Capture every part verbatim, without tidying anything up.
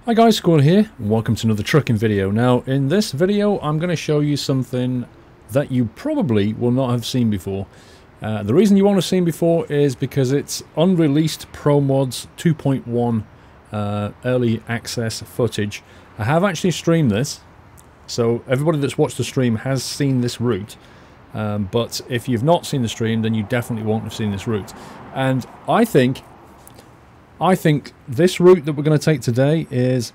Hi guys, Squirrel here, and welcome to another trucking video. Now, in this video, I'm going to show you something that you probably will not have seen before. Uh, the reason you won't have seen before is because it's unreleased ProMods two point one uh, early access footage. I have actually streamed this, so everybody that's watched the stream has seen this route. Um, but if you've not seen the stream, then you definitely won't have seen this route. And I think... I think this route that we're going to take today is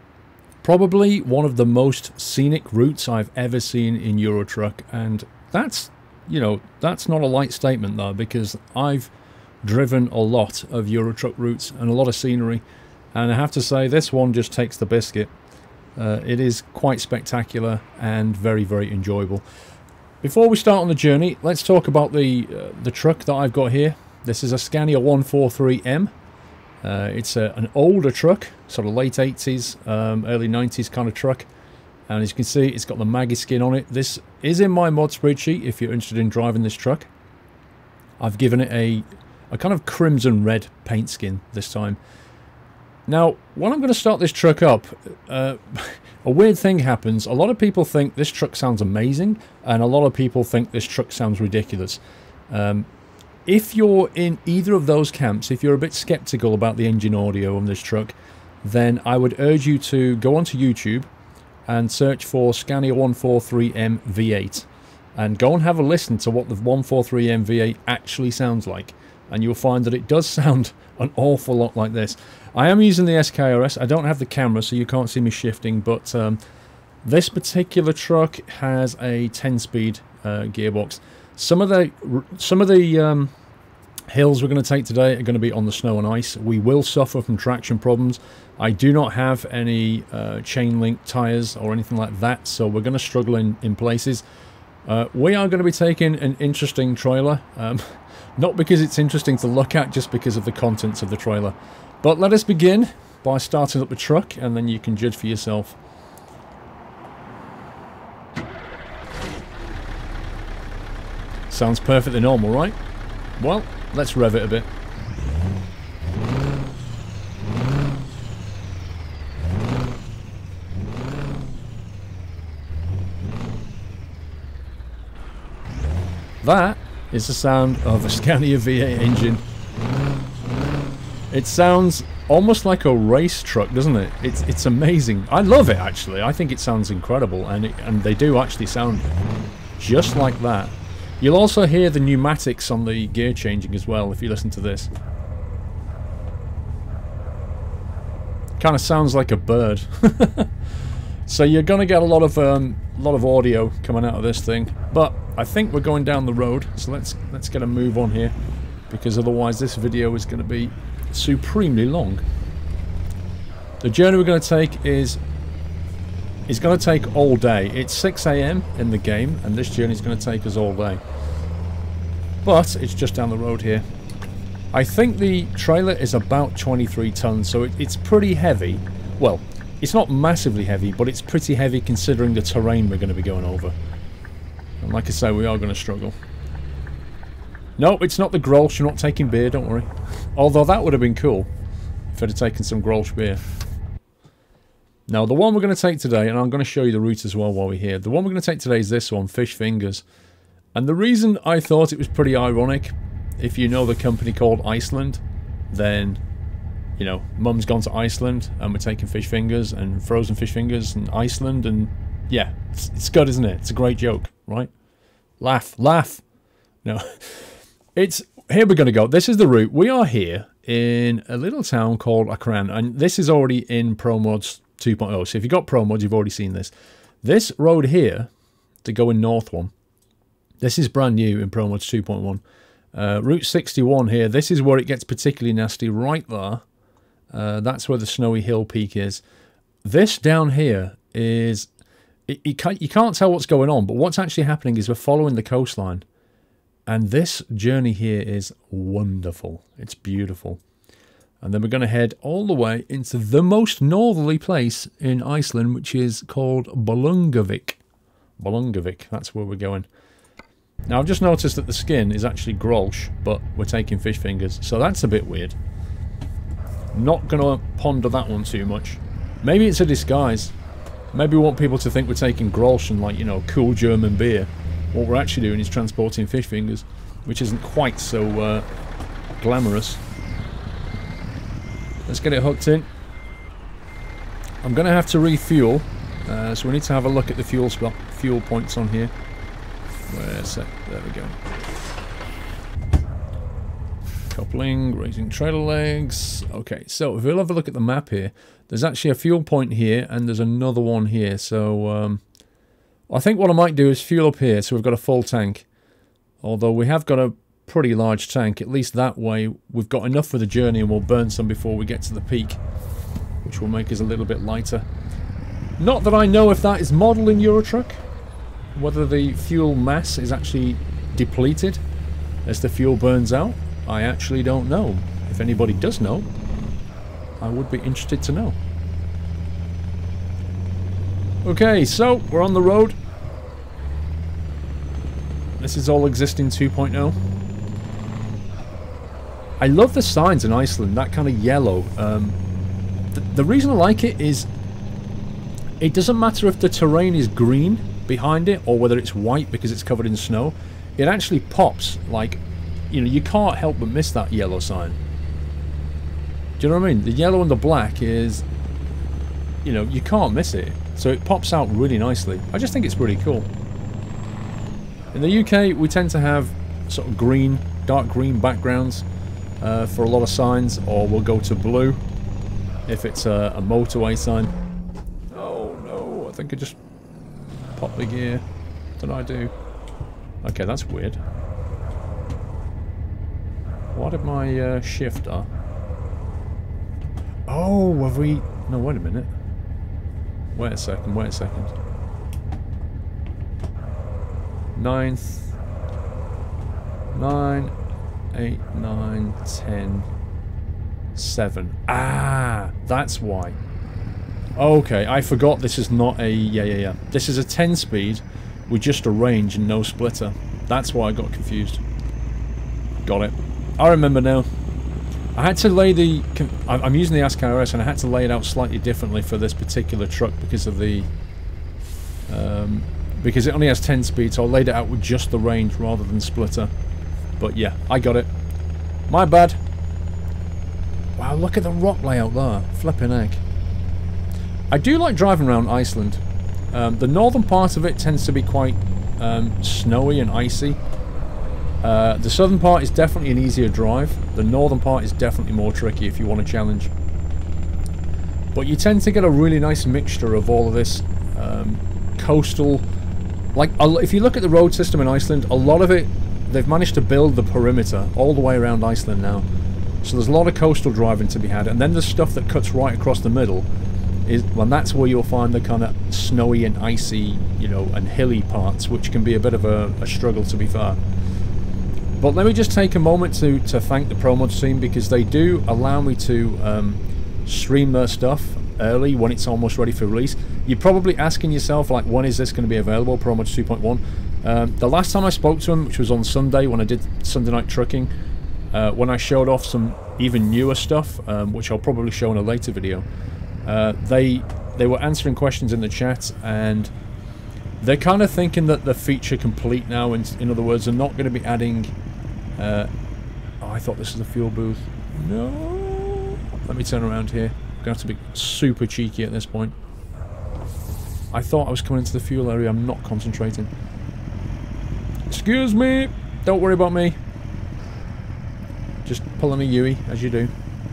probably one of the most scenic routes I've ever seen in Eurotruck, and that's, you know, that's not a light statement though, because I've driven a lot of Eurotruck routes and a lot of scenery, and I have to say this one just takes the biscuit. Uh, it is quite spectacular and very, very enjoyable. Before we start on the journey, let's talk about the uh, the truck that I've got here. This is a Scania one forty-three M. Uh, it's a, an older truck, sort of late eighties, um, early nineties kind of truck. And as you can see, it's got the Maggie skin on it. This is in my mod spreadsheet if you're interested in driving this truck. I've given it a, a kind of crimson red paint skin this time. Now, when I'm going to start this truck up, uh, a weird thing happens. A lot of people think this truck sounds amazing, and a lot of people think this truck sounds ridiculous. Um, If you're in either of those camps, if you're a bit skeptical about the engine audio on this truck, then I would urge you to go onto YouTube and search for Scania one forty-three M V eight and go and have a listen to what the one forty-three M V eight actually sounds like, and you'll find that it does sound an awful lot like this. I am using the S K R S. I don't have the camera, so you can't see me shifting, but um, this particular truck has a ten speed uh, gearbox. Some of the some of the um, hills we're going to take today are going to be on the snow and ice. We will suffer from traction problems. I do not have any uh, chain link tyres or anything like that, so we're going to struggle in, in places. Uh, we are going to be taking an interesting trailer, um, not because it's interesting to look at, just because of the contents of the trailer. But let us begin by starting up the truck, and then you can judge for yourself. Sounds perfectly normal, right? Well, let's rev it a bit. That is the sound of a Scania V eight engine. It sounds almost like a race truck, doesn't it? It's it's amazing. I love it, actually. I think it sounds incredible, and it, and they do actually sound just like that. You'll also hear the pneumatics on the gear changing as well if you listen to this. Kind of sounds like a bird. So you're going to get a lot of um, lot of audio coming out of this thing. But I think we're going down the road, so let's let's get a move on here, because otherwise this video is going to be supremely long. The journey we're going to take is It's going to take all day. It's six A M in the game, and this journey is going to take us all day. But it's just down the road here. I think the trailer is about twenty-three tons, so it, it's pretty heavy. Well, it's not massively heavy, but it's pretty heavy considering the terrain we're going to be going over. And like I say, we are going to struggle. No, it's not the Grolsch. You're not taking beer, don't worry. Although that would have been cool if I'd have taken some Grolsch beer. Now, the one we're going to take today, and I'm going to show you the route as well while we're here. The one we're going to take today is this one, Fish Fingers. And the reason I thought it was pretty ironic, if you know the company called Iceland, then, you know, Mum's gone to Iceland, and we're taking Fish Fingers, and frozen fish fingers, and Iceland, and yeah, it's, it's good, isn't it? It's a great joke, right? Laugh, laugh. No. It's, here we're going to go. This is the route. We are here in a little town called Akran, and this is already in ProMods two point oh, so if you've got ProMods, you've already seen this. This road here, to go in north one, this is brand new in ProMods two point one. Uh, Route sixty-one here, this is where it gets particularly nasty, right there. Uh, that's where the Snowy Hill Peak is. This down here is, it, it can't, you can't tell what's going on, but what's actually happening is we're following the coastline. And this journey here is wonderful. It's beautiful. And then we're going to head all the way into the most northerly place in Iceland, which is called Bolungarvík. Bolungarvík, that's where we're going. Now, I've just noticed that the skin is actually Grolsch, but we're taking Fish Fingers, so that's a bit weird. Not going to ponder that one too much. Maybe it's a disguise. Maybe we want people to think we're taking Grolsch and, like, you know, cool German beer. What we're actually doing is transporting fish fingers, which isn't quite so uh, glamorous. Let's get it hooked in. I'm going to have to refuel, uh, so we need to have a look at the fuel spot, fuel points on here. Where's that? There we go. Coupling, raising trailer legs. Okay, so if we'll have a look at the map here, there's actually a fuel point here, and there's another one here. So um, I think what I might do is fuel up here, so we've got a full tank. Although we have got a pretty large tank, at least that way we've got enough for the journey, and we'll burn some before we get to the peak, which will make us a little bit lighter. Not that I know if that is model in Eurotruck, whether the fuel mass is actually depleted as the fuel burns out. I actually don't know. If anybody does know, I would be interested to know. Okay, so we're on the road. This is all existing two point oh. I love the signs in Iceland, that kind of yellow. Um, th the reason I like it is it doesn't matter if the terrain is green behind it or whether it's white because it's covered in snow. It actually pops, like, you know, you can't help but miss that yellow sign. Do you know what I mean? The yellow and the black is, you know, you can't miss it. So it pops out really nicely. I just think it's pretty cool. In the U K, we tend to have sort of green, dark green backgrounds uh, for a lot of signs, or we'll go to blue if it's a, a motorway sign. Oh no, I think I just popped the gear. What did I do? Okay, that's weird. What did my uh, shifter? Oh, have we... No, wait a minute. Wait a second, wait a second. Ninth... Nine... Eight, nine, ten... Seven. Ah! That's why. Okay, I forgot this is not a... Yeah, yeah, yeah. This is a ten speed with just a range and no splitter. That's why I got confused. Got it. I remember now. I had to lay the... I'm using the Ask R S, and I had to lay it out slightly differently for this particular truck because of the... Um, because it only has ten speed, so I laid it out with just the range rather than splitter. But yeah, I got it. My bad. Wow, look at the rock layout there. Flipping heck. I do like driving around Iceland. Um, the northern part of it tends to be quite um, snowy and icy. Uh, the southern part is definitely an easier drive. The northern part is definitely more tricky if you want a challenge. But you tend to get a really nice mixture of all of this um, coastal... Like, if you look at the road system in Iceland, a lot of it, they've managed to build the perimeter all the way around Iceland now. So there's a lot of coastal driving to be had. And then there's stuff that cuts right across the middle. Is, well, that's where you'll find the kind of snowy and icy, you know, and hilly parts, which can be a bit of a, a struggle, to be fair. But let me just take a moment to, to thank the ProMods team, because they do allow me to um, stream their stuff early when it's almost ready for release. You're probably asking yourself, like, when is this going to be available, ProMods two point one? Um, the last time I spoke to them, which was on Sunday when I did Sunday Night Trucking, uh, when I showed off some even newer stuff, um, which I'll probably show in a later video, uh, they, they were answering questions in the chat, and they're kind of thinking that the feature complete now. In, in other words, they're not going to be adding... Uh, oh, I thought this was a fuel booth. No. Let me turn around here. I'm going to have to be super cheeky at this point. I thought I was coming into the fuel area. I'm not concentrating. Excuse me. Don't worry about me. Just pulling a Yui, as you do.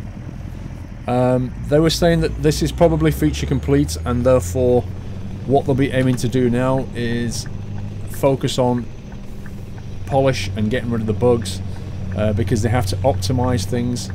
Um, they were saying that this is probably feature complete, and therefore what they'll be aiming to do now is focus on polish and getting rid of the bugs, uh, because they have to optimize things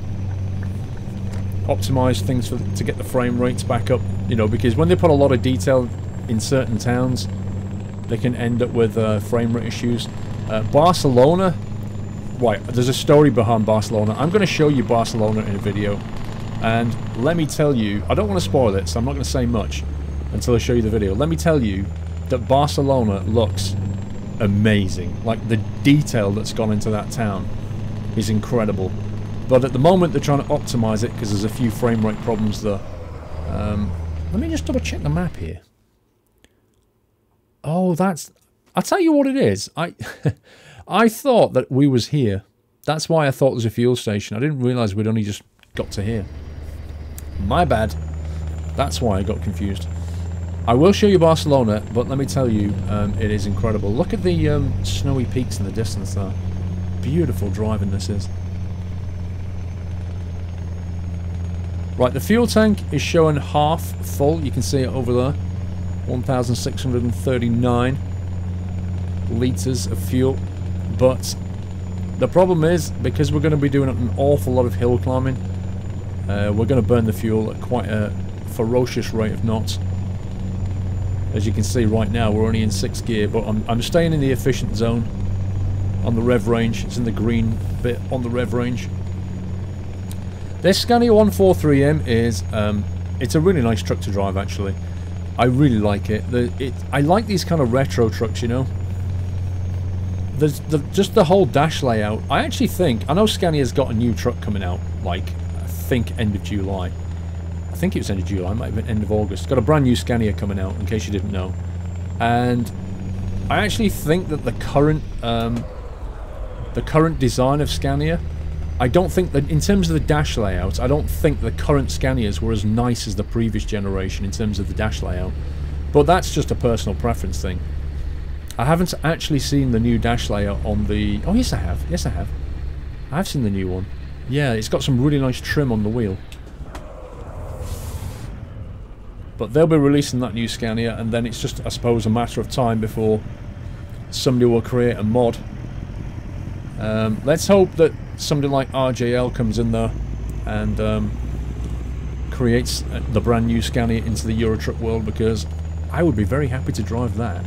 optimize things for, to get the frame rates back up, you know, because when they put a lot of detail in certain towns, they can end up with uh, frame rate issues. uh, Barcelona, right, there's a story behind Barcelona. I'm going to show you Barcelona in a video, and let me tell you, I don't want to spoil it, so I'm not going to say much until I show you the video. Let me tell you that Barcelona looks amazing. Like, the detail that's gone into that town is incredible. But at the moment they're trying to optimize it because there's a few frame rate problems there. Um, Let me just double check the map here. Oh, that's... I'll tell you what it is. I I thought that we was here. That's why I thought there was a fuel station. I didn't realise we'd only just got to here. My bad. That's why I got confused. I will show you Barcelona, but let me tell you, um, it is incredible. Look at the um, snowy peaks in the distance there. Beautiful driving this is. Right, the fuel tank is showing half full. You can see it over there. one thousand six hundred thirty-nine litres of fuel. But the problem is, because we're going to be doing an awful lot of hill climbing, uh, we're going to burn the fuel at quite a ferocious rate of knots. As you can see right now, we're only in sixth gear, but I'm, I'm staying in the efficient zone on the rev range. It's in the green bit on the rev range. This Scania one forty-three M is, um, it's a really nice truck to drive actually. I really like it. The, it I like these kind of retro trucks, you know. There's the, just the whole dash layout. I actually think, I know Scania's got a new truck coming out, like, I think end of July. I think it was end of July, it might have been end of August. Got a brand new Scania coming out, in case you didn't know. And I actually think that the current, um, the current design of Scania, I don't think that, in terms of the dash layout, I don't think the current Scanias were as nice as the previous generation in terms of the dash layout. But that's just a personal preference thing. I haven't actually seen the new dash layout on the... Oh, yes I have. Yes I have. I have seen the new one. Yeah, it's got some really nice trim on the wheel. But they'll be releasing that new Scania, and then it's just, I suppose, a matter of time before somebody will create a mod. Um, let's hope that somebody like R J L comes in there and um, creates the brand new Scania into the Eurotruck world, because I would be very happy to drive that.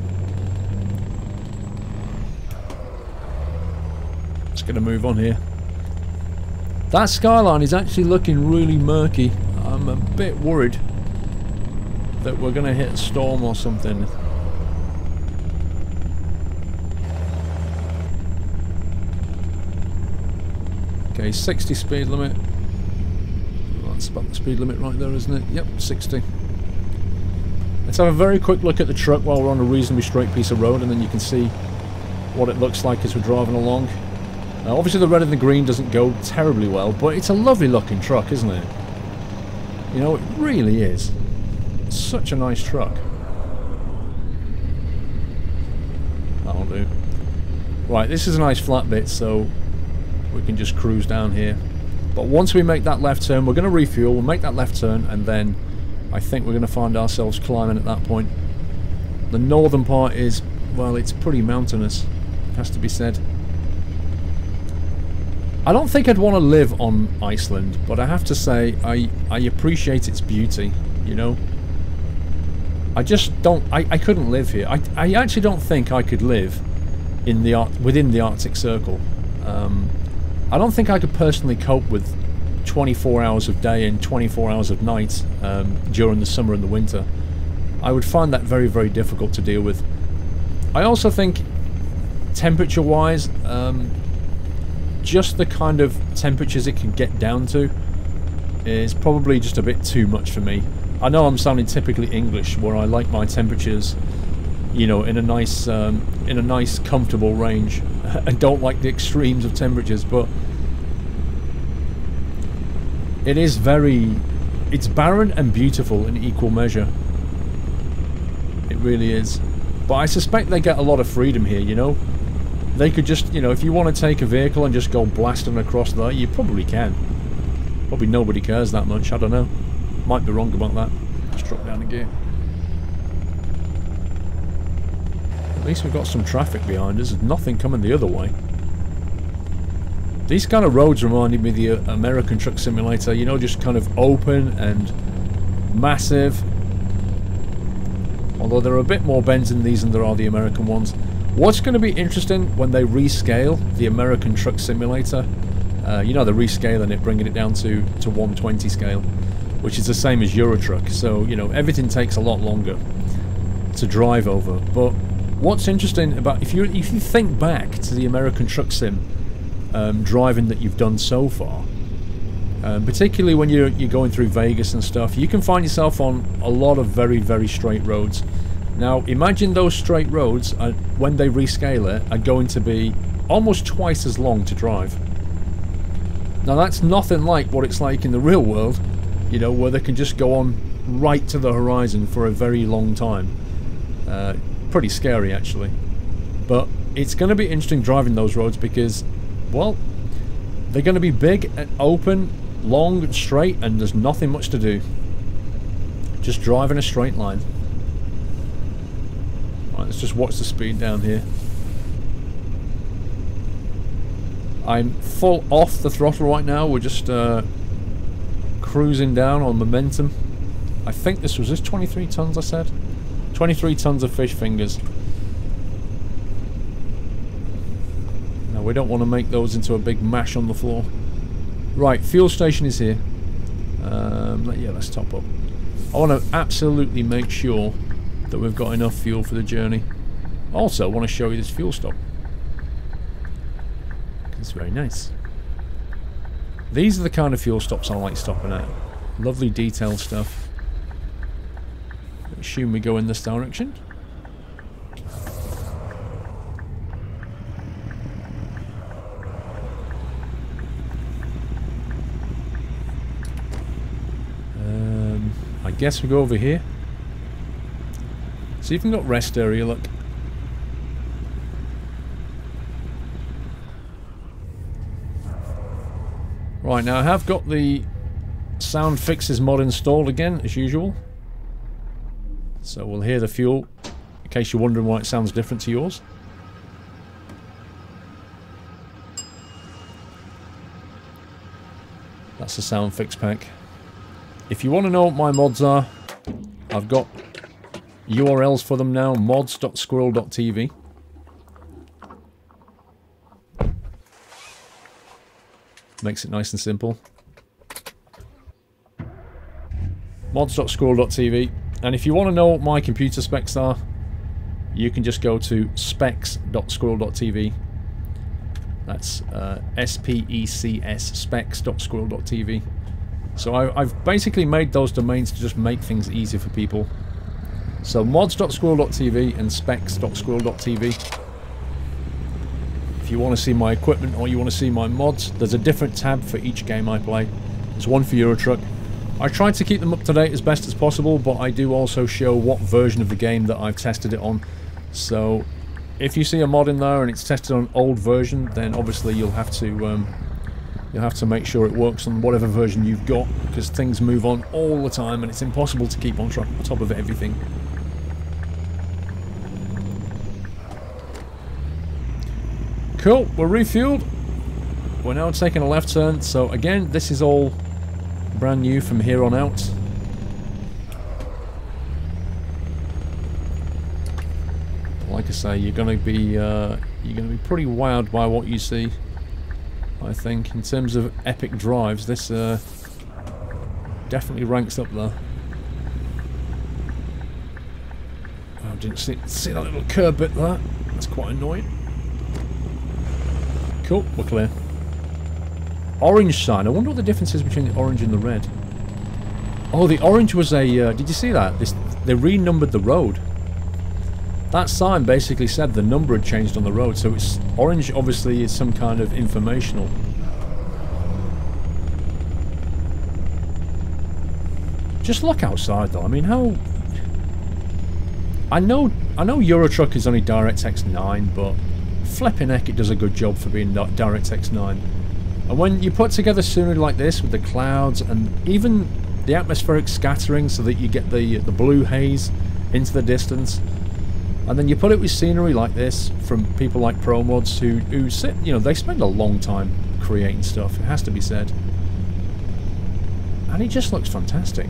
Just going to move on here. That skyline is actually looking really murky. I'm a bit worried that we're going to hit a storm or something. Okay, sixty speed limit. That's about the speed limit right there, isn't it? Yep, sixty. Let's have a very quick look at the truck while we're on a reasonably straight piece of road, and then you can see what it looks like as we're driving along. Now, obviously the red and the green doesn't go terribly well, but it's a lovely looking truck, isn't it? You know, it really is. It's such a nice truck. That'll do. Right, this is a nice flat bit, so we can just cruise down here. But once we make that left turn, we're going to refuel, we'll make that left turn, and then I think we're going to find ourselves climbing at that point. The northern part is, well, it's pretty mountainous, it has to be said. I don't think I'd want to live on Iceland, but I have to say, I, I appreciate its beauty, you know? I just don't, I, I couldn't live here. I, I actually don't think I could live in the within the Arctic Circle. Um, I don't think I could personally cope with twenty-four hours of day and twenty-four hours of night um, during the summer and the winter. I would find that very, very difficult to deal with. I also think, temperature-wise, um, just the kind of temperatures it can get down to is probably just a bit too much for me. I know I'm sounding typically English, where I like my temperatures, you know, in a nice, um, in a nice, comfortable range, and don't like the extremes of temperatures. But it is very, it's barren and beautiful in equal measure. It really is. But I suspect they get a lot of freedom here, you know. They could just, you know, if you want to take a vehicle and just go blasting across there, you probably can. Probably nobody cares that much, I don't know. Might be wrong about that. Just drop down a gear. At least we've got some traffic behind us. There's nothing coming the other way. These kind of roads reminded me of the uh, American Truck Simulator, you know, just kind of open and massive. Although there are a bit more bends in these than there are the American ones. What's going to be interesting when they rescale the American Truck Simulator, uh, you know, they're rescaling it, bringing it down to, to one twenty scale, which is the same as Eurotruck, so, you know, everything takes a lot longer to drive over. But what's interesting about, if you if you think back to the American Truck Sim um, driving that you've done so far, Um, particularly when you're, you're going through Vegas and stuff, you can find yourself on a lot of very, very straight roads. Now, imagine those straight roads, are, when they rescale it, are going to be almost twice as long to drive. Now, that's nothing like what it's like in the real world, you know, where they can just go on right to the horizon for a very long time. Uh, pretty scary, actually. But it's going to be interesting driving those roads because, well, they're going to be big and open, long and straight, and there's nothing much to do. Just drive in a straight line. Right, let's just watch the speed down here. I'm full off the throttle right now. We're just uh, cruising down on momentum. I think this was this twenty-three tons I said? twenty-three tons of fish fingers. Now we don't want to make those into a big mash on the floor. Right, fuel station is here. Um, yeah, let's top up. I want to absolutely make sure that we've got enough fuel for the journey. Also, I want to show you this fuel stop. It's very nice. These are the kind of fuel stops I like stopping at. Lovely detailed stuff. Assume we go in this direction. Um, I guess we go over here. See if we've got rest area, look. Right, now I have got the Sound Fixes mod installed again, as usual. So we'll hear the fuel, in case you're wondering why it sounds different to yours. That's the Sound Fix pack. If you want to know what my mods are, I've got U R Ls for them now, mods dot squirrel dot T V. Makes it nice and simple. mods dot squirrel dot T V. And if you want to know what my computer specs are, you can just go to specs dot squirrel dot T V. That's uh, S P E C S, specs dot squirrel dot T V. So I, I've basically made those domains to just make things easier for people. So mods dot squirrel dot T V and specs dot squirrel dot T V. If you want to see my equipment or you want to see my mods, there's a different tab for each game I play. There's one for Euro Truck. I try to keep them up to date as best as possible, but I do also show what version of the game that I've tested it on. So if you see a mod in there and it's tested on an old version, then obviously you'll have to um, you'll have to make sure it works on whatever version you've got, because things move on all the time and it's impossible to keep on top of everything. Cool, we're refueled. We're now taking a left turn, so again, this is all brand new from here on out. Like I say, you're going to be uh, you're going to be pretty wowed by what you see. I think in terms of epic drives, this uh, definitely ranks up there. Oh, I didn't see see that little curb bit there. That's quite annoying. Cool, we're clear. Orange sign. I wonder what the difference is between the orange and the red. Oh, the orange was a... Uh, did you see that? This, they renumbered the road. That sign basically said the number had changed on the road, so it's... Orange obviously is some kind of informational. Just look outside though. I mean, how... I know I know Euro Truck is only DirectX nine, but... flipping heck, it does a good job for being DirectX nine. And when you put together scenery like this with the clouds and even the atmospheric scattering so that you get the the blue haze into the distance, and then you put it with scenery like this from people like ProMods who, who sit, you know, they spend a long time creating stuff, it has to be said. And it just looks fantastic.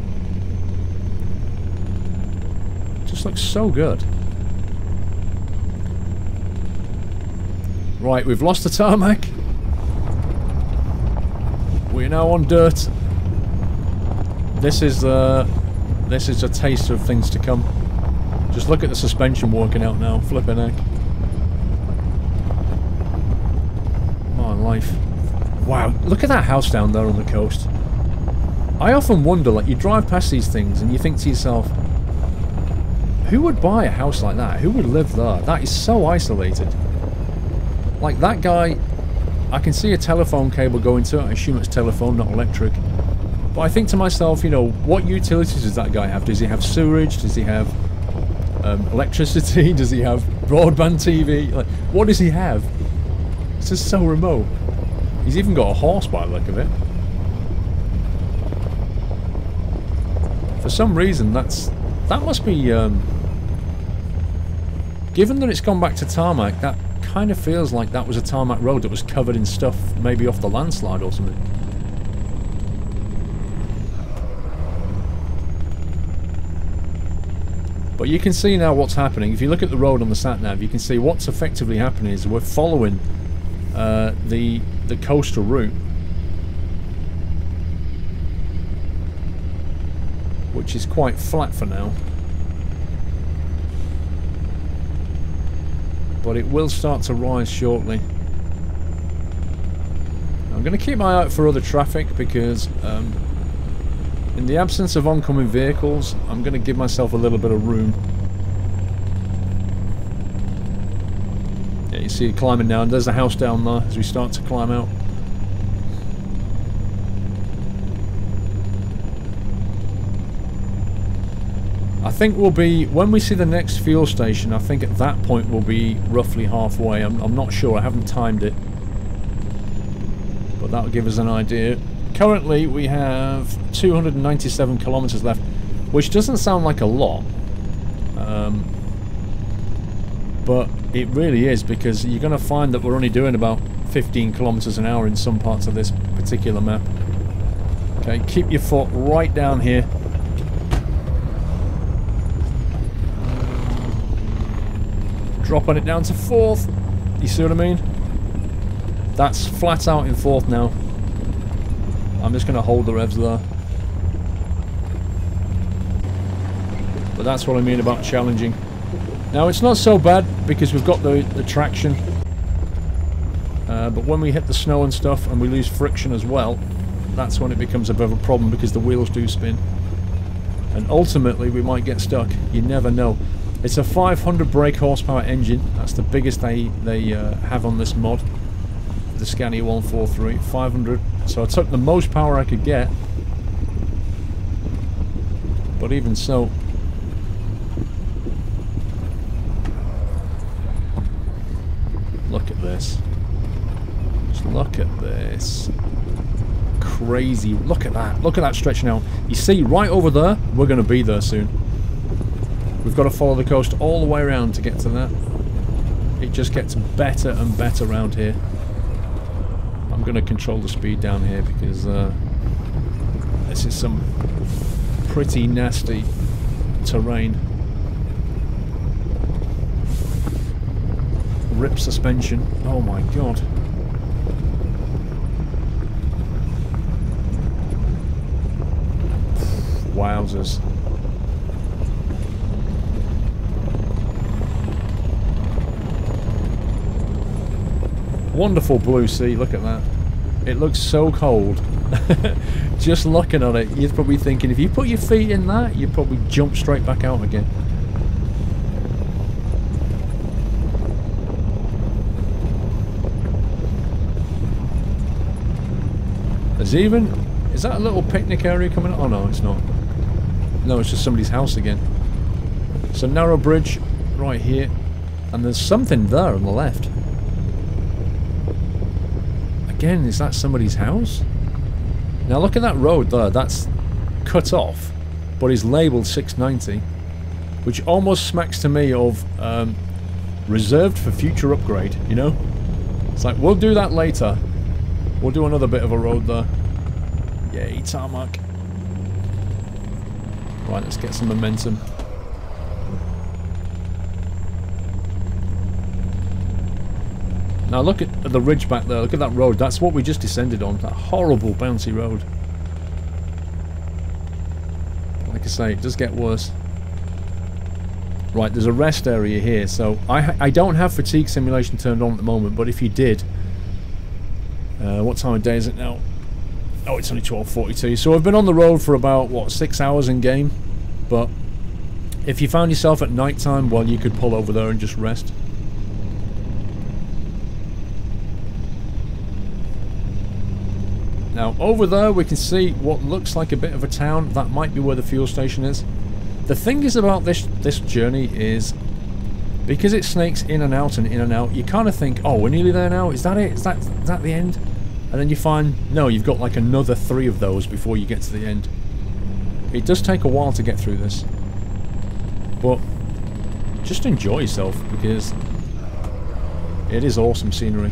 It just looks so good. Right, we've lost the tarmac. We're now on dirt. This is uh, this is a taster of things to come. Just look at the suspension working out now. Flipping heck. My life. Wow, look at that house down there on the coast. I often wonder, like, you drive past these things and you think to yourself, who would buy a house like that? Who would live there? That is so isolated. Like, that guy, I can see a telephone cable going to it. I assume it's telephone, not electric. But I think to myself, you know, what utilities does that guy have? Does he have sewerage? Does he have um, electricity? Does he have broadband T V? Like, what does he have? It's just so remote. He's even got a horse by the look of it. For some reason, that's that must be. Um, given that it's gone back to tarmac, that kind of feels like that was a tarmac road that was covered in stuff, maybe off the landslide or something. But you can see now what's happening. If you look at the road on the sat-nav, you can see what's effectively happening is we're following uh, the the coastal route, which is quite flat for now. But it will start to rise shortly. I'm going to keep my eye out for other traffic because um, in the absence of oncoming vehicles, I'm going to give myself a little bit of room. Yeah, you see it climbing down. There's a house down there as we start to climb out. I think we'll be, when we see the next fuel station, I think at that point we'll be roughly halfway. I'm, I'm not sure, I haven't timed it. But that'll give us an idea. Currently we have two hundred ninety-seven kilometers left, which doesn't sound like a lot. Um, but it really is, because you're going to find that we're only doing about fifteen kilometers an hour in some parts of this particular map. Okay, keep your foot right down here. Dropping it down to fourth. You see what I mean? That's flat out in fourth now. I'm just going to hold the revs there. But that's what I mean about challenging. Now it's not so bad because we've got the, the traction. Uh, but when we hit the snow and stuff and we lose friction as well, that's when it becomes a bit of a problem because the wheels do spin. And ultimately we might get stuck. You never know. It's a five hundred brake horsepower engine. That's the biggest they, they uh, have on this mod. The Scania one forty-three. five hundred. So I took the most power I could get. But even so... Look at this. Just look at this. Crazy. Look at that. Look at that stretch now. You see, right over there, we're going to be there soon. We've got to follow the coast all the way around to get to that. It just gets better and better around here. I'm going to control the speed down here because uh, this is some pretty nasty terrain. Rip suspension. Oh my god. Wowzers. Wonderful blue sea, look at that. It looks so cold. Just looking at it, you're probably thinking if you put your feet in that, you'd probably jump straight back out again. There's even... Is that a little picnic area coming up? Oh no, it's not. No, it's just somebody's house again. So narrow bridge right here. And there's something there on the left. Again, is that somebody's house? Now look at that road there, that's cut off, but is labelled six ninety, which almost smacks to me of um, reserved for future upgrade, you know? It's like, we'll do that later. We'll do another bit of a road there. Yay, tarmac. Right, let's get some momentum. Now look at the ridge back there, look at that road, that's what we just descended on, that horrible bouncy road. Like I say, it does get worse. Right, there's a rest area here, so I, I don't have fatigue simulation turned on at the moment, but if you did, uh, what time of day is it now? Oh, it's only twelve forty-two. So I've been on the road for about, what, six hours in game. But if you found yourself at night time, well, you could pull over there and just rest. Now, over there we can see what looks like a bit of a town. That might be where the fuel station is. The thing is about this this journey is, because it snakes in and out and in and out, you kind of think, oh, we're nearly there now? Is that it? Is that, is that the end? And then you find, no, you've got like another three of those before you get to the end. It does take a while to get through this. But just enjoy yourself, because it is awesome scenery.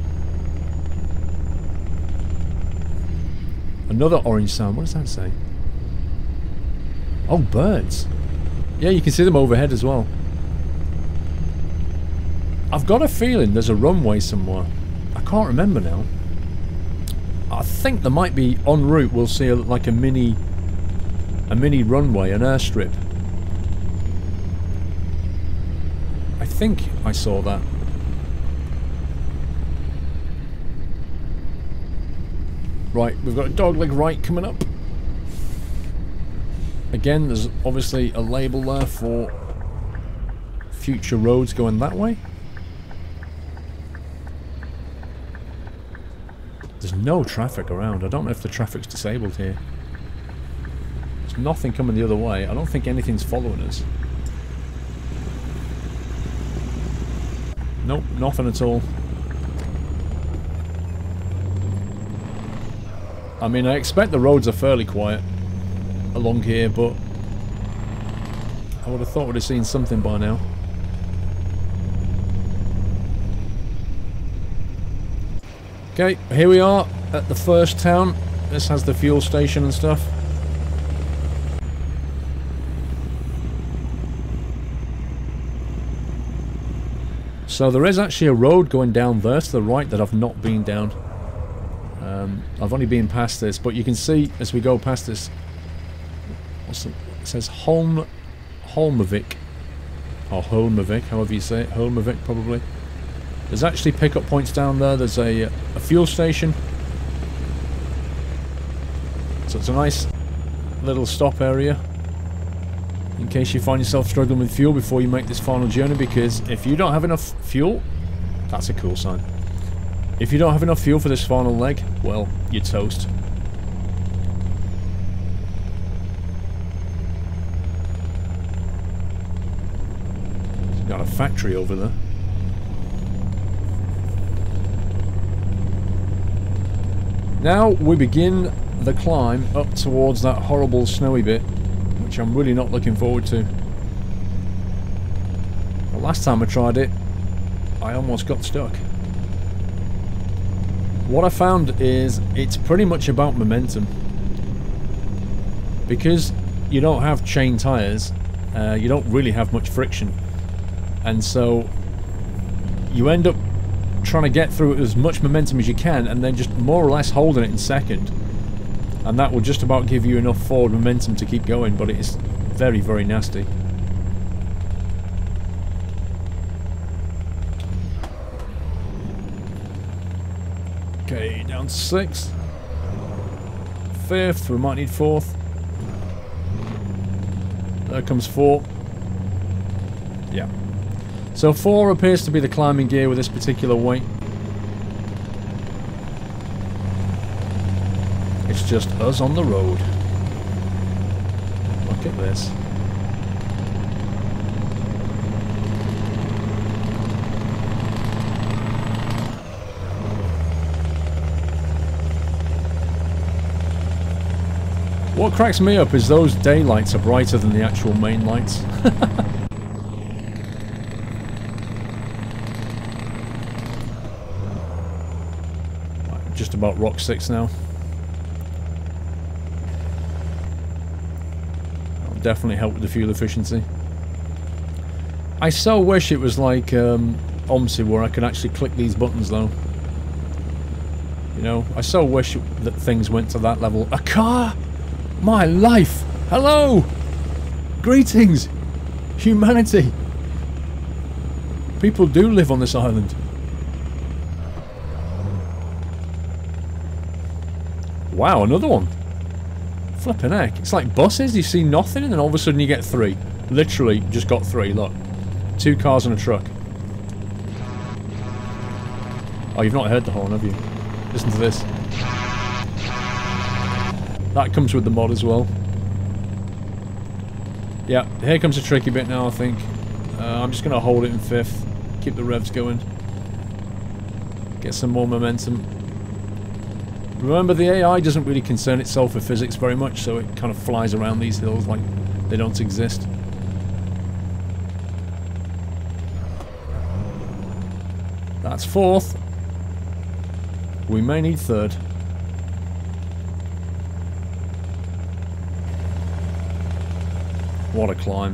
Another orange sound. What does that say? Oh, birds. Yeah, you can see them overhead as well. I've got a feeling there's a runway somewhere. I can't remember now. I think there might be en route. We'll see a, like a mini, a mini runway, an airstrip. I think I saw that. Right, we've got a dogleg right coming up. Again, there's obviously a label there for future roads going that way. There's no traffic around. I don't know if the traffic's disabled here. There's nothing coming the other way. I don't think anything's following us. Nope, nothing at all. I mean, I expect the roads are fairly quiet along here, but I would have thought we'd have seen something by now. Okay, here we are at the first town. This has the fuel station and stuff. So there is actually a road going down there to the right that I've not been down. Um, I've only been past this, but you can see as we go past this, what's the, it says Holm, Holmavik, or Holmavik, however you say it, Holmavik probably. There's actually pickup points down there. There's a, a fuel station, so it's a nice little stop area in case you find yourself struggling with fuel before you make this final journey, because if you don't have enough fuel, that's a cool sign. If you don't have enough fuel for this final leg, well, you're toast. Got a factory over there. Now we begin the climb up towards that horrible snowy bit, which I'm really not looking forward to. The last time I tried it, I almost got stuck. What I found is it's pretty much about momentum. Because you don't have chain tyres, uh, you don't really have much friction. And so you end up trying to get through it with as much momentum as you can, and then just more or less holding it in second. And that will just about give you enough forward momentum to keep going, but it is very, very nasty. Okay, down to sixth. Fifth, we might need fourth. There comes four. Yeah. So four appears to be the climbing gear with this particular weight. It's just us on the road. Look at this. What cracks me up is those daylights are brighter than the actual main lights. Just about Rock six now. That'll definitely help with the fuel efficiency. I so wish it was like um, OMSI, where I could actually click these buttons though. You know, I so wish that things went to that level. A car! My life! Hello! Greetings! Humanity! People do live on this island. Wow, another one. Flipping heck. It's like buses, you see nothing and then all of a sudden you get three. Literally just got three, look. Two cars and a truck. Oh, you've not heard the horn, have you? Listen to this. That comes with the mod as well. Yeah, here comes a tricky bit now, I think. Uh, I'm just going to hold it in fifth. Keep the revs going. Get some more momentum. Remember, the A I doesn't really concern itself with physics very much, so it kind of flies around these hills like they don't exist. That's fourth. We may need third. What a climb.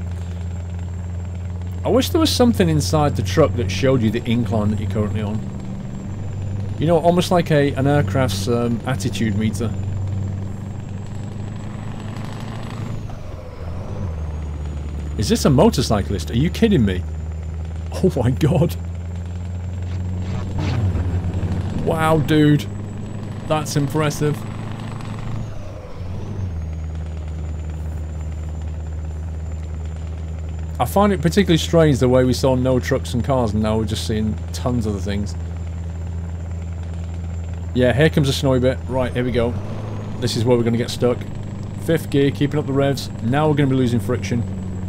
I wish there was something inside the truck that showed you the incline that you're currently on. You know, almost like a an aircraft's um, attitude meter. Is this a motorcyclist? Are you kidding me? Oh my god. Wow, dude. That's impressive. I find it particularly strange the way we saw no trucks and cars and now we're just seeing tons of the things. Yeah, here comes a snowy bit. Right, here we go. This is where we're going to get stuck. Fifth gear, keeping up the revs. Now we're going to be losing friction.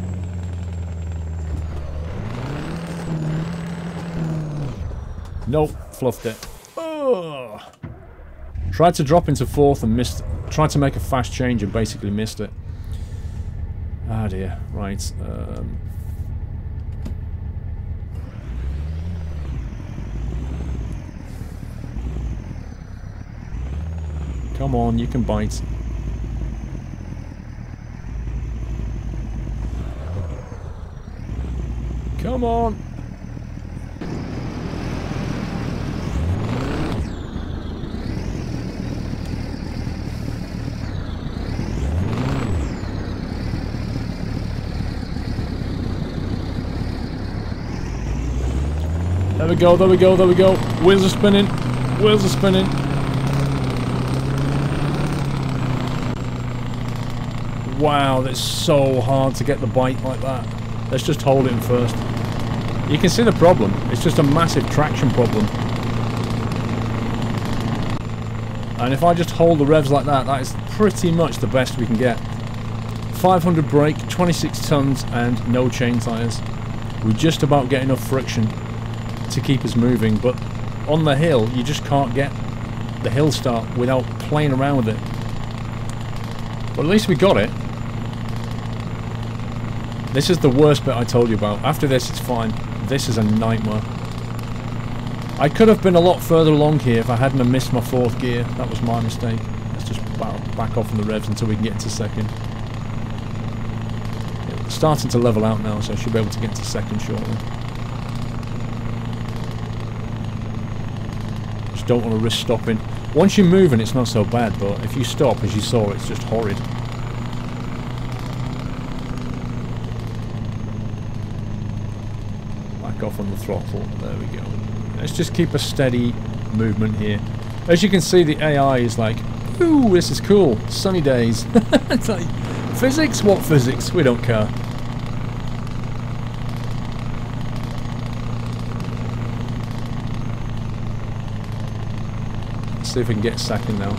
Nope, fluffed it. Ugh. Tried to drop into fourth and missed. Tried to make a fast change and basically missed it. Ah dear, right. Um, come on, you can bite. Come on. There we go, there we go, there we go. Wheels are spinning. Wheels are spinning. Wow, that's so hard to get the bite like that. Let's just hold it in first. You can see the problem. It's just a massive traction problem. And if I just hold the revs like that, that is pretty much the best we can get. five hundred brake, twenty-six tons, and no chain tyres. We just about get enough friction to keep us moving, but on the hill you just can't get the hill start without playing around with it. But at least we got it. This is the worst bit I told you about. After this it's fine. This is a nightmare. I could have been a lot further along here if I hadn't have missed my fourth gear. That was my mistake. Let's just back off on the revs until we can get into second. It's starting to level out now, so I should be able to get to second shortly. Don't want to risk stopping. Once you're moving it's not so bad, but if you stop, as you saw, it's just horrid. Back off on the throttle. There we go. Let's just keep a steady movement here. As you can see, the A I is like, ooh, this is cool. Sunny days. It's like, physics? What physics? We don't care. See if we can get second now.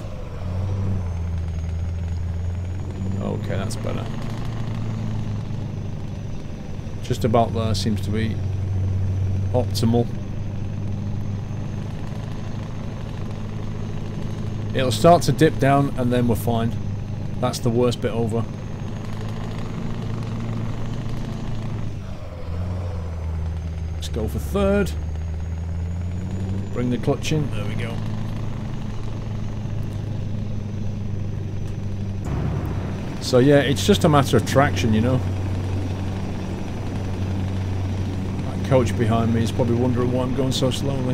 Okay, that's better. Just about there seems to be optimal. It'll start to dip down and then we're fine. That's the worst bit over. Let's go for third. Bring the clutch in. There we go. So yeah, it's just a matter of traction, you know. That coach behind me is probably wondering why I'm going so slowly.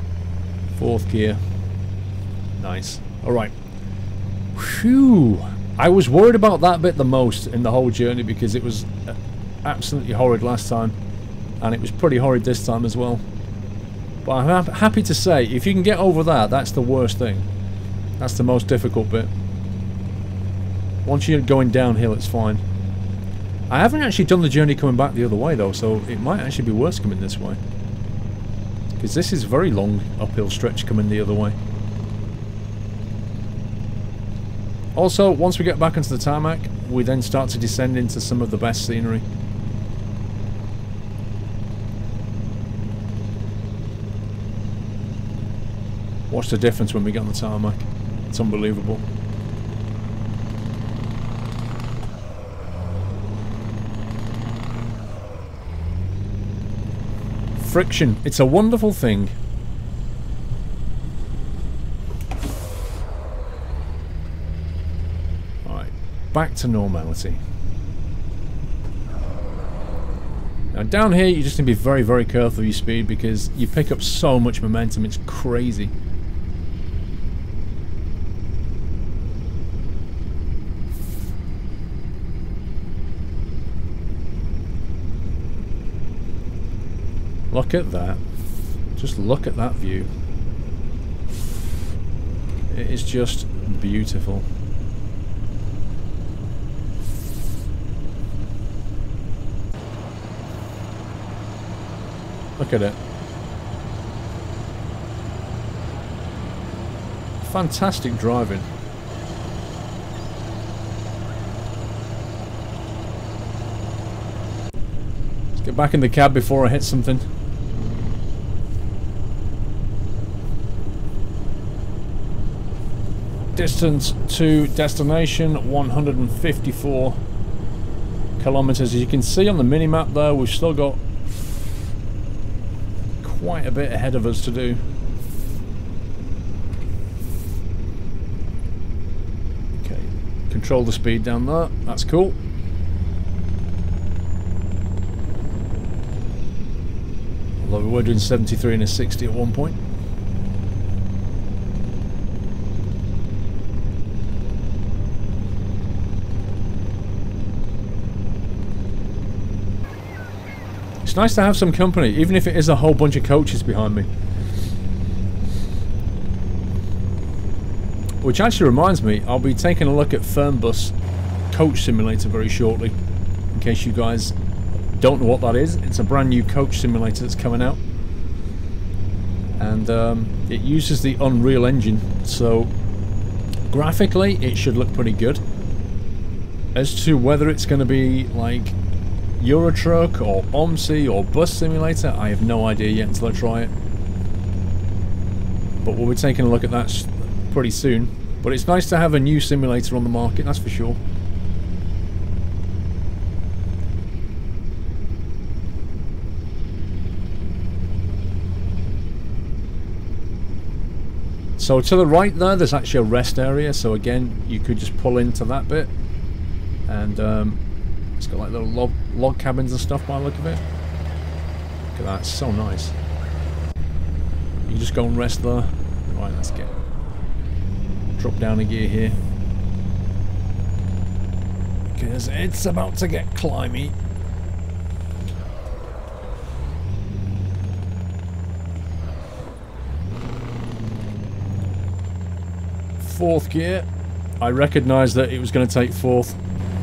Fourth gear. Nice. Alright. Phew. I was worried about that bit the most in the whole journey because it was absolutely horrid last time, and it was pretty horrid this time as well. But I'm ha happy to say, if you can get over that, that's the worst thing. That's the most difficult bit. Once you're going downhill, it's fine. I haven't actually done the journey coming back the other way though, so it might actually be worse coming this way. Because this is a very long uphill stretch coming the other way. Also, once we get back onto the tarmac, we then start to descend into some of the best scenery. Watch the difference when we get on the tarmac. It's unbelievable. Friction. It's a wonderful thing. Alright, back to normality. Now down here you just need to be very, very careful of your speed because you pick up so much momentum, it's crazy. Look at that. Just look at that view. It is just beautiful. Look at it. Fantastic driving. Let's get back in the cab before I hit something. Distance to destination one hundred fifty-four kilometers. As you can see on the mini-map there, we've still got quite a bit ahead of us to do. Okay, control the speed down there, that's cool. Although we were doing seventy-three and a sixty at one point. It's nice to have some company, even if it is a whole bunch of coaches behind me. Which actually reminds me, I'll be taking a look at Fernbus Coach Simulator very shortly. In case you guys don't know what that is, it's a brand new coach simulator that's coming out. And um, it uses the Unreal Engine, so graphically it should look pretty good. As to whether it's going to be like Euro Truck or O M S I or Bus Simulator, I have no idea yet until I try it. But we'll be taking a look at that pretty soon. But it's nice to have a new simulator on the market, that's for sure. So to the right there, there's actually a rest area, so again, you could just pull into that bit. And um, it's got like little log, log cabins and stuff by the look of it. Look at that, it's so nice. You can just go and rest there. Right, let's get... drop down a gear here. Because it's about to get climby. Fourth gear. I recognised that it was going to take fourth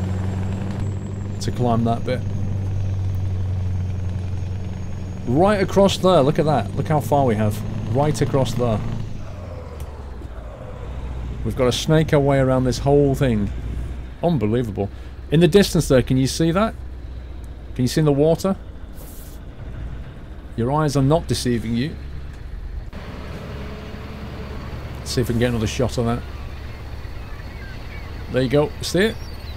to climb that bit. Right across there, look at that. Look how far we have. Right across there. We've got to snake our way around this whole thing. Unbelievable. In the distance there, can you see that? Can you see in the water? Your eyes are not deceiving you. Let's see if we can get another shot on that. There you go. See it?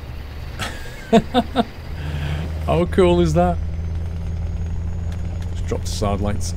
How cool is that? Just drop the side lights.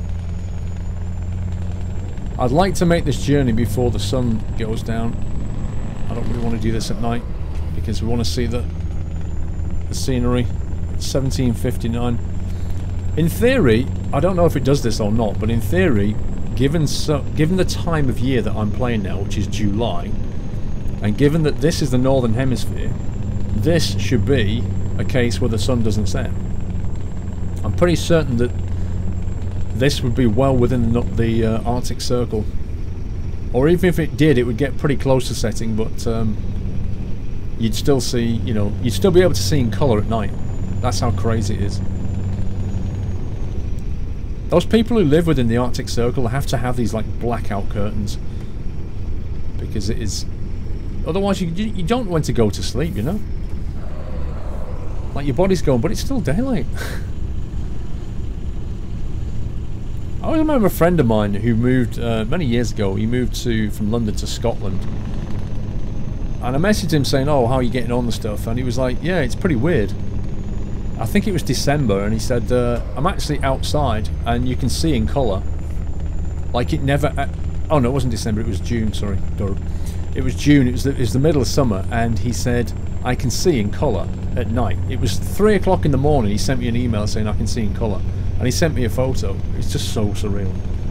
I'd like to make this journey before the sun goes down. I don't really want to do this at night because we want to see the the scenery. seventeen fifty-nine. In theory, I don't know if it does this or not, but in theory, given so, given the time of year that I'm playing now, which is July, And given that this is the northern hemisphere, this should be a case where the sun doesn't set. I'm pretty certain that this would be well within the, the uh, Arctic Circle. Or even if it did, it would get pretty close to setting, but um, you'd still see, you know, you'd still be able to see in colour at night. That's how crazy it is. Those people who live within the Arctic Circle have to have these, like, blackout curtains. Because it is... Otherwise, you, you don't want to go to sleep, you know? Like, your body's going, but it's still daylight. I remember a friend of mine who moved, uh, many years ago, he moved to from London to Scotland. And I messaged him saying, oh, how are you getting on and stuff? And he was like, yeah, it's pretty weird. I think it was December, and he said, uh, I'm actually outside, and you can see in colour. Like, it never... Uh, oh, no, it wasn't December, it was June, sorry. It was June, it was, the, it was the middle of summer, and he said, I can see in colour at night. It was three o'clock in the morning, he sent me an email saying I can see in colour. And he sent me a photo. It's just so surreal.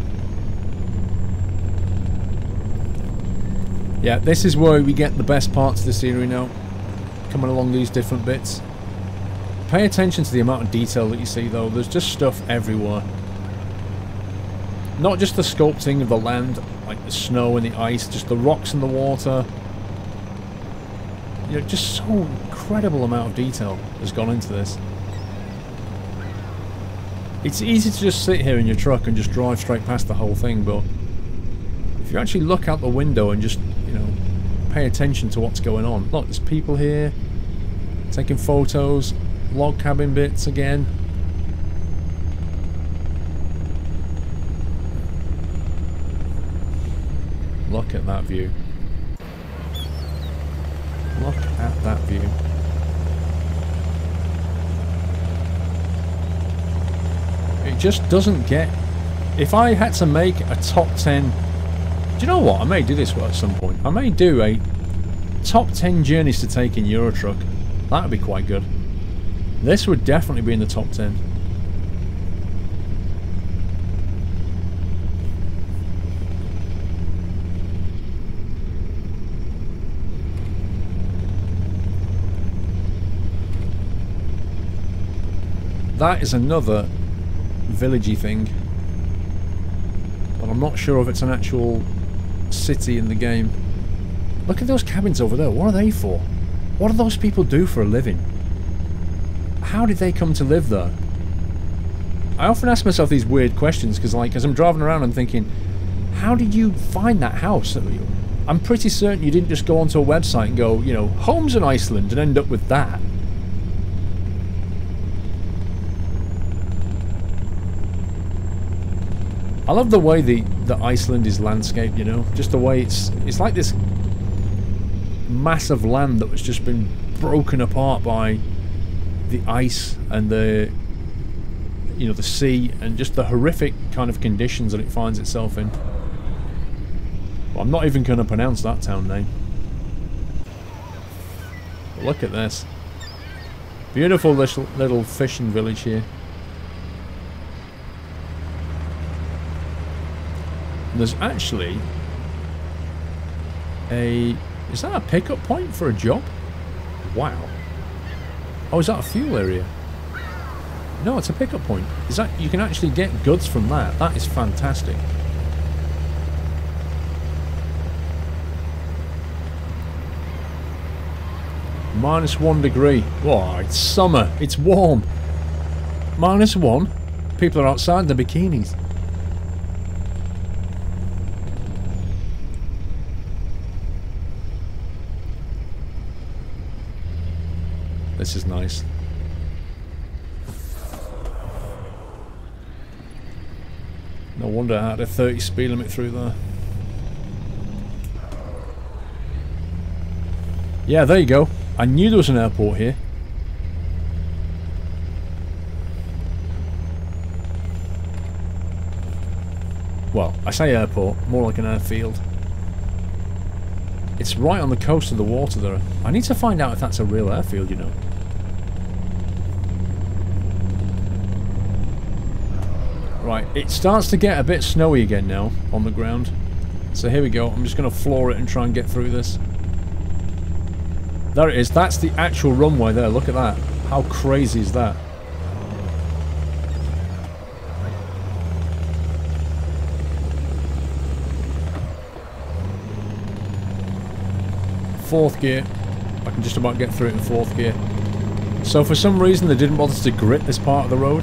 Yeah, this is where we get the best parts of the scenery now. Coming along these different bits. Pay attention to the amount of detail that you see though. There's just stuff everywhere. Not just the sculpting of the land, like the snow and the ice, just the rocks and the water. You know, just so incredible amount of detail has gone into this. It's easy to just sit here in your truck and just drive straight past the whole thing, but if you actually look out the window and just, you know, pay attention to what's going on. Look, there's people here taking photos, log cabin bits again. Look at that view. Look at that view. It just doesn't get... If I had to make a top ten... Do you know what? I may do this at some point. I may do a top ten journeys to take in Eurotruck. That would be quite good. This would definitely be in the top ten. That is another villagey thing, but I'm not sure if it's an actual city in the game. Look at those cabins over there. What are they for? What do those people do for a living? How did they come to live there? I often ask myself these weird questions because, like, as I'm driving around, I'm thinking, how did you find that house? I'm pretty certain you didn't just go onto a website and go, you know, homes in Iceland and end up with that. I love the way the, the Iceland is landscaped, you know, just the way it's, it's like this massive land that was just been broken apart by the ice and the, you know, the sea and just the horrific kind of conditions that it finds itself in. Well, I'm not even going to pronounce that town name. But look at this. Beautiful little, little fishing village here. There's actually a... Is that a pickup point for a job? Wow. Oh, is that a fuel area? No, it's a pickup point. Is that... You can actually get goods from that. That is fantastic. Minus one degree. Whoa, it's summer. It's warm. Minus one. People are outside in their bikinis. This is nice. No wonder I had a thirty speed limit through there. Yeah, there you go. I knew there was an airport here. Well, I say airport, more like an airfield. It's right on the coast of the water there. I need to find out if that's a real airfield, you know. Right, it starts to get a bit snowy again now on the ground. So here we go. I'm just going to floor it and try and get through this. There it is. That's the actual runway there. Look at that. How crazy is that? Fourth gear. I can just about get through it in fourth gear. So for some reason they didn't bother to grit this part of the road.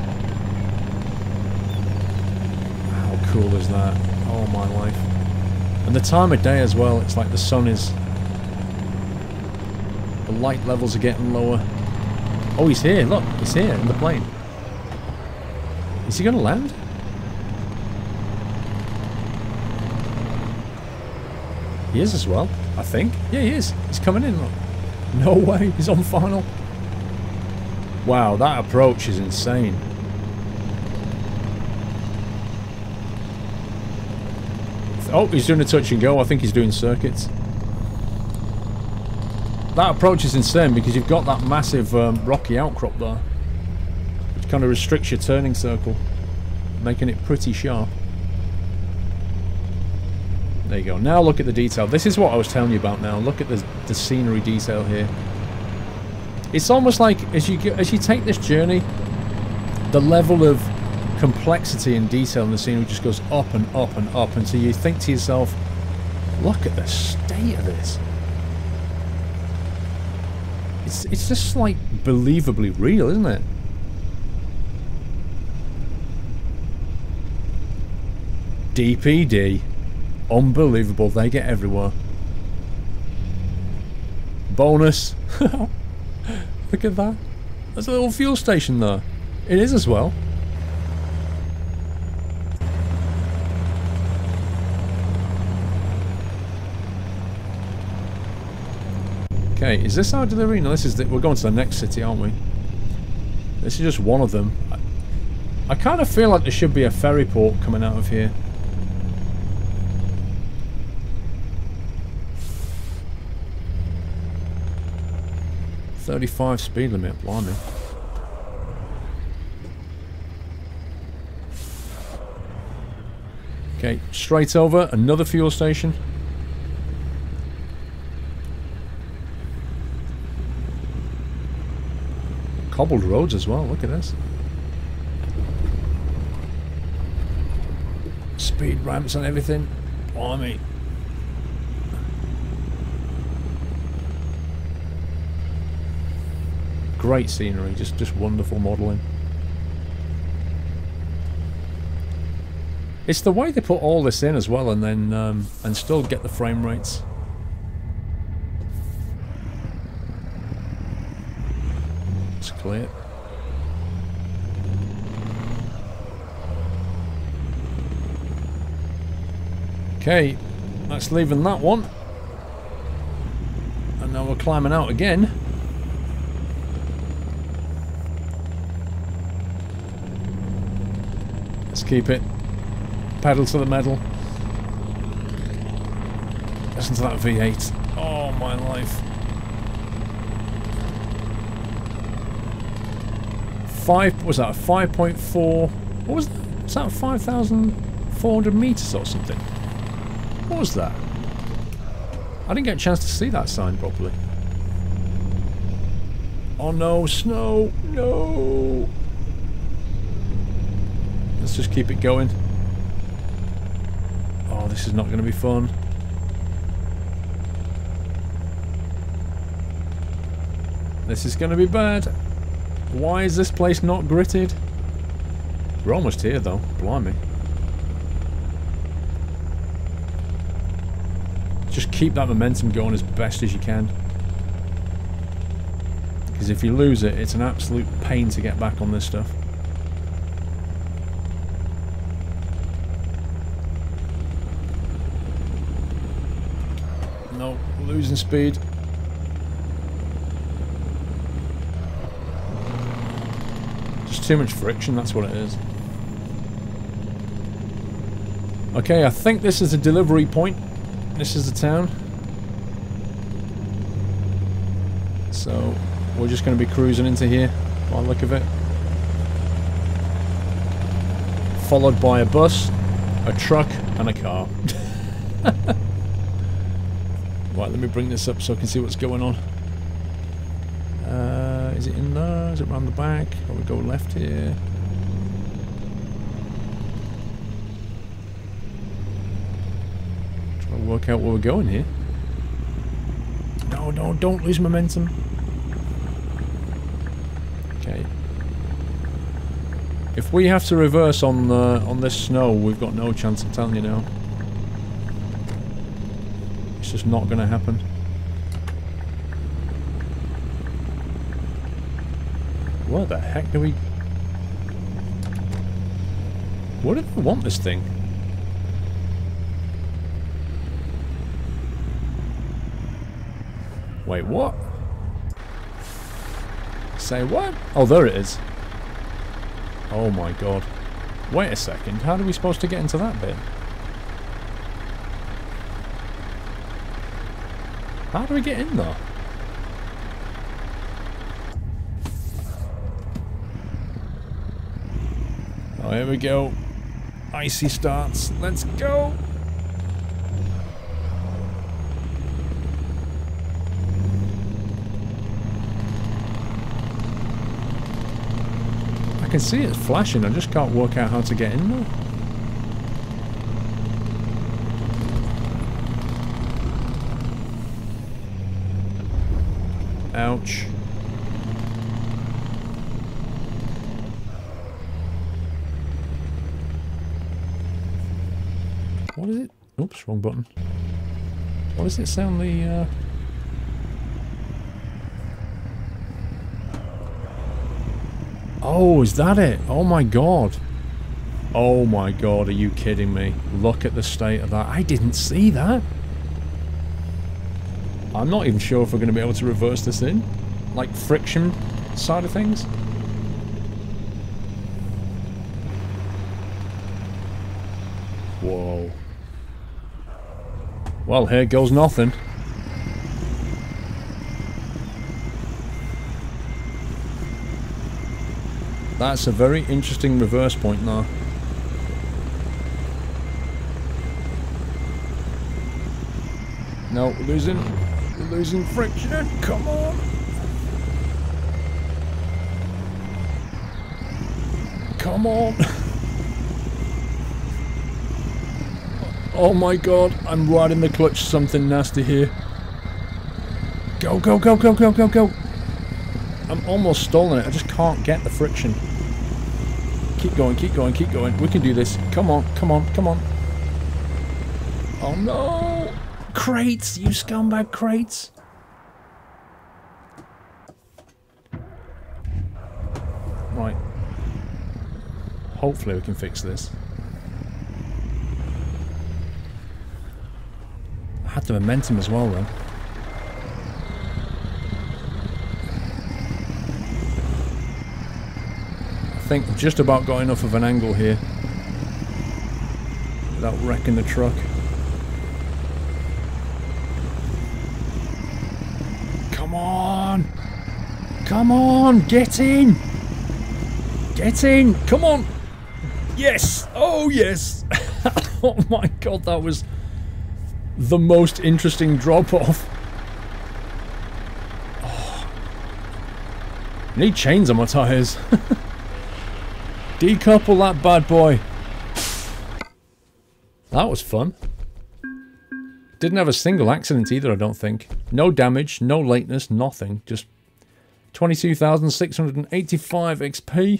How cool is that? Oh my life. And the time of day as well, it's like the sun is... The light levels are getting lower. Oh, he's here, look, he's here in the plane. Is he gonna land? He is as well, I think. Yeah, he is. He's coming in, look. No way, he's on final. Wow, that approach is insane. Oh, he's doing a touch and go. I think he's doing circuits. That approach is insane because you've got that massive um, rocky outcrop there, which kind of restricts your turning circle, making it pretty sharp. There you go. Now look at the detail. This is what I was telling you about now. Look at the, the scenery detail here. It's almost like as you as you take this journey, the level of complexity and detail in the scenery just goes up and up and up until you think to yourself, look at the state of this. It's, it's just like believably real, isn't it? D P D. Unbelievable, they get everywhere. Bonus. Look at that. There's a little fuel station there. It is as well. Okay, is this our delivery? No, this is the, we're going to the next city, aren't we? This is just one of them. I, I kind of feel like there should be a ferry port coming out of here. thirty-five speed limit, blimey. Okay, straight over, another fuel station. Cobbled roads as well, look at this. Speed ramps and everything. Blimey. Great scenery, just just wonderful modelling. It's the way they put all this in as well, and then um, and still get the frame rates. It's clear. Okay, that's leaving that one, and now we're climbing out again. Keep it. Pedal to the metal. Listen to that V eight. Oh my life. Five, what was that? five point four. What was that? Was that five thousand four hundred meters or something? What was that? I didn't get a chance to see that sign properly. Oh no, snow! No! Let's just keep it going. Oh, this is not going to be fun. This is going to be bad. Why is this place not gritted? We're almost here though, blimey. Just keep that momentum going as best as you can. Because if you lose it, it's an absolute pain to get back on this stuff. No, losing speed. Just too much friction, that's what it is. Okay, I think this is a delivery point. This is the town. So, we're just going to be cruising into here, by the look of it. Followed by a bus, a truck, and a car. Right, let me bring this up so I can see what's going on. Is it in there? Is it round the back? Or we go left here? Trying to work out where we're going here. No, no, don't lose momentum. Okay. If we have to reverse on uh, on this snow, we've got no chance, I'm telling you now. It's just not going to happen. Where the heck do we... What do we want this thing? Wait, what? Say what? Oh, there it is. Oh my god. Wait a second, how are we supposed to get into that bit? How do we get in there? Oh, here we go. Icy starts. Let's go! I can see it flashing, I just can't work out how to get in there. Ouch. What is it? Oops, wrong button. What does it sound the... Uh... Oh, is that it? Oh my god. Oh my god, are you kidding me? Look at the state of that. I didn't see that. I'm not even sure if we're going to be able to reverse this in. Like, friction side of things. Whoa. Well, here goes nothing. That's a very interesting reverse point now. No, we're losing. We're losing friction. Come on. Come on. Oh my god, I'm right in the clutch. Something nasty here. Go, go, go, go, go, go, go. I'm almost stalling it. I just can't get the friction. Keep going, keep going, keep going. We can do this. Come on, come on, come on. Oh no! Crates! You scumbag crates! Right. Hopefully we can fix this. I had the momentum as well then. I think I've just about got enough of an angle here without wrecking the truck. Come on! Come on! Get in! Get in! Come on! Yes! Oh yes! Oh my god, that was the most interesting drop-off. Oh. I need chains on my tyres. Decouple that bad boy. That was fun. Didn't have a single accident either, I don't think. No damage, no lateness, nothing. Just twenty-two thousand six hundred eighty-five X P.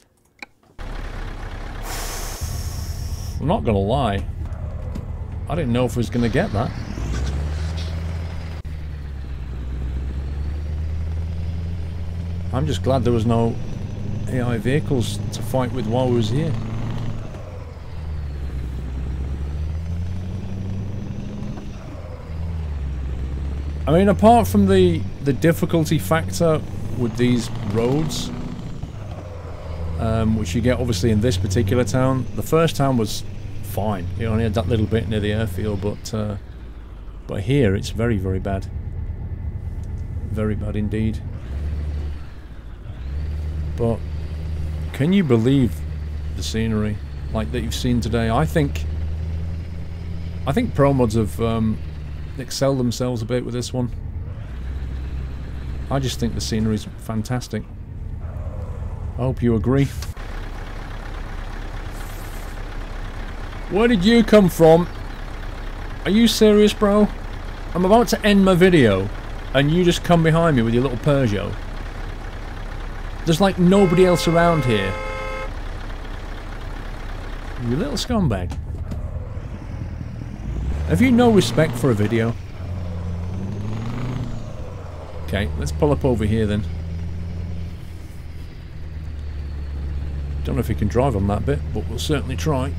I'm not gonna lie. I didn't know if I was gonna get that. I'm just glad there was no A I vehicles to fight with while we was here. I mean, apart from the the difficulty factor with these roads, um, which you get obviously in this particular town, the first town was fine. It only had that little bit near the airfield, but uh, but here it's very very bad, very bad indeed. But can you believe the scenery like that you've seen today? I think I think Pro Mods have um, excelled themselves a bit with this one. I just think the scenery's fantastic. I hope you agree. Where did you come from? Are you serious, bro? I'm about to end my video and you just come behind me with your little Peugeot. There's like nobody else around here. You little scumbag. Have you no respect for a video? Okay, let's pull up over here then. Don't know if he can drive on that bit, but we'll certainly try.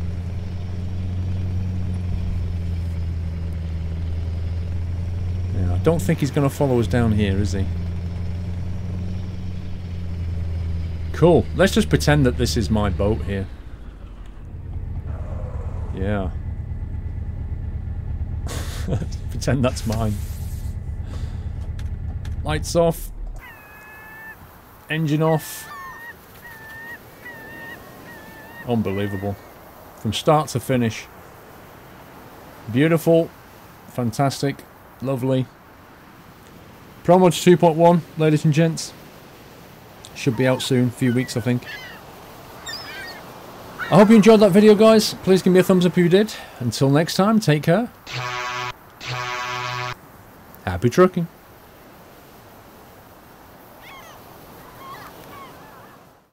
Yeah, I don't think he's going to follow us down here, is he? Cool. Let's just pretend that this is my boat here. Yeah. Pretend that's mine. Lights off. Engine off. Unbelievable. From start to finish. Beautiful. Fantastic. Lovely. ProMods two point one, ladies and gents. Should be out soon. A few weeks, I think. I hope you enjoyed that video, guys. Please give me a thumbs up if you did. Until next time, take care. Happy trucking.